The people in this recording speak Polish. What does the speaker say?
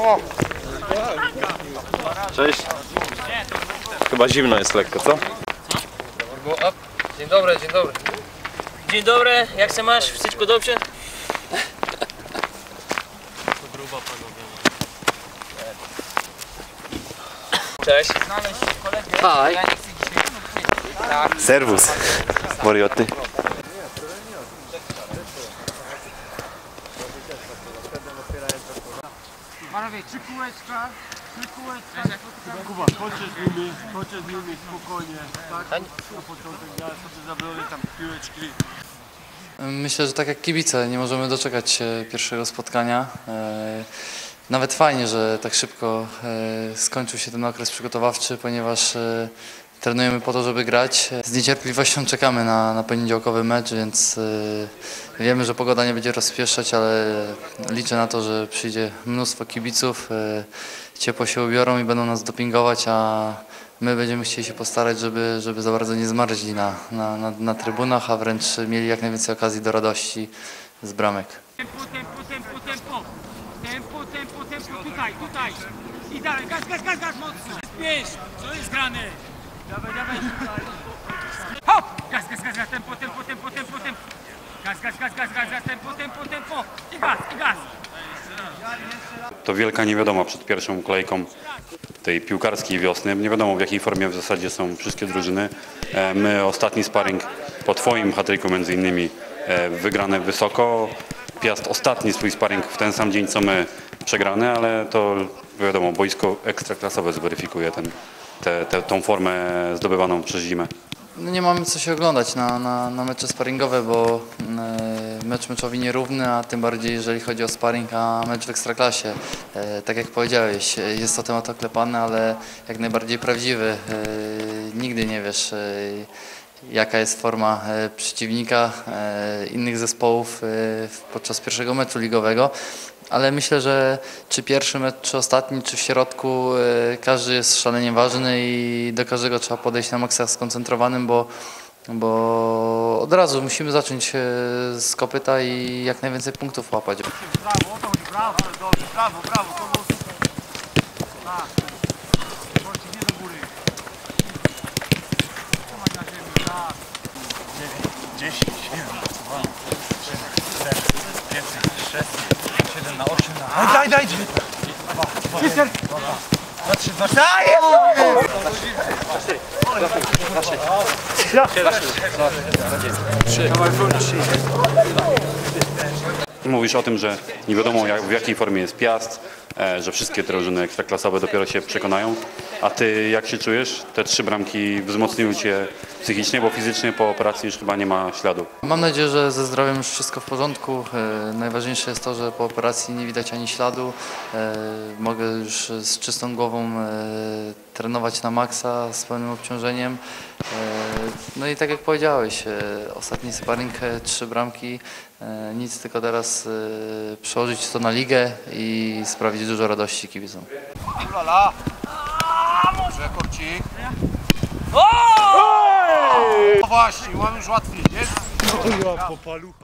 Cześć. Chyba zimno jest lekko, co? Dzień dobry, dzień dobry. Dzień dobry, jak się masz? Wszystko dobrze? Cześć. Hi. Serwus. Warioty. Panowie, 3 kółeczka. Kuba, chodźcie z nimi spokojnie, tak? Na początek ja sobie zabiorę tam piłeczki. Myślę, że tak jak kibice nie możemy doczekać się pierwszego spotkania. Nawet fajnie, że tak szybko skończył się ten okres przygotowawczy, ponieważ trenujemy po to, żeby grać. Z niecierpliwością czekamy na poniedziałkowy mecz, więc wiemy, że pogoda nie będzie rozpieszczać, ale liczę na to, że przyjdzie mnóstwo kibiców, ciepło się ubiorą i będą nas dopingować, a my będziemy chcieli się postarać, żeby za bardzo nie zmarzli na trybunach, a wręcz mieli jak najwięcej okazji do radości z bramek. Tempo, tutaj. I dalej, gaz, mocno. Spiesz, co jest grane? Dawaj. Hop! Gaz, tempo. Gaz, tempo. I gaz. To wielka niewiadoma przed pierwszą kolejką tej piłkarskiej wiosny. Nie wiadomo, w jakiej formie w zasadzie są wszystkie drużyny. My ostatni sparring po twoim hat-tricku między innymi wygrane wysoko. Piast ostatni swój sparring w ten sam dzień co my przegrany, ale to wiadomo, boisko ekstraklasowe zweryfikuje tą formę zdobywaną przez zimę. No nie mamy co się oglądać na mecze sparingowe, bo mecz meczowi nierówny, a tym bardziej jeżeli chodzi o sparring, a mecz w Ekstraklasie. Tak jak powiedziałeś, jest to temat oklepany, ale jak najbardziej prawdziwy. Nigdy nie wiesz, jaka jest forma przeciwnika, innych zespołów podczas pierwszego meczu ligowego. Ale myślę, że czy pierwszy mecz, czy ostatni, czy w środku, każdy jest szalenie ważny i do każdego trzeba podejść na maksa skoncentrowanym, bo od razu musimy zacząć z kopyta i jak najwięcej punktów łapać. Brawo, to było super. Tak. Chodźcie, nie do góry. Trzymaj na ziemi, tak. 9, 10, 11, 12, 13, 14, 15, 16, 7 na 8 na... Daj! 2, 1, 2, 3, 2, 4... Mówisz o tym, że nie wiadomo w jakiej formie jest Piast, że wszystkie drużyny ekstraklasowe dopiero się przekonają. A ty jak się czujesz? Te 3 bramki wzmocniły cię psychicznie, bo fizycznie po operacji już chyba nie ma śladu. Mam nadzieję, że ze zdrowiem już wszystko w porządku. Najważniejsze jest to, że po operacji nie widać ani śladu. Mogę już z czystą głową trenować na maksa, z pełnym obciążeniem. No i tak jak powiedziałeś, ostatni sparring, 3 bramki, nic, tylko teraz przełożyć to na ligę i sprawić dużo radości kibicom. Ulala! Może korcik? O właśnie, mam już łatwiej, jest?